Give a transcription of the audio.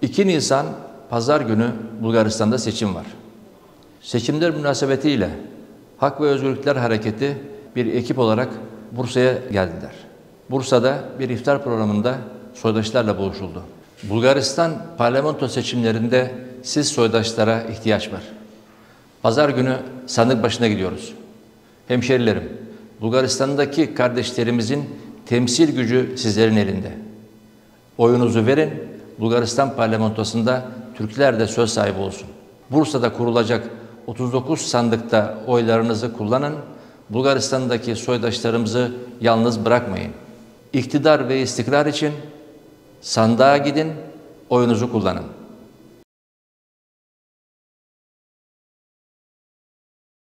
2 Nisan Pazar günü Bulgaristan'da seçim var. Seçimler münasebetiyle Hak ve Özgürlükler Hareketi bir ekip olarak Bursa'ya geldiler. Bursa'da bir iftar programında soydaşlarla buluşuldu. Bulgaristan parlamento seçimlerinde siz soydaşlara ihtiyaç var. Pazar günü sandık başına gidiyoruz. Hemşerilerim, Bulgaristan'daki kardeşlerimizin temsil gücü sizlerin elinde. Oyunuzu verin, Bulgaristan parlamentosunda Türkler de söz sahibi olsun. Bursa'da kurulacak 39 sandıkta oylarınızı kullanın, Bulgaristan'daki soydaşlarımızı yalnız bırakmayın. İktidar ve istikrar için sandığa gidin, oyunuzu kullanın.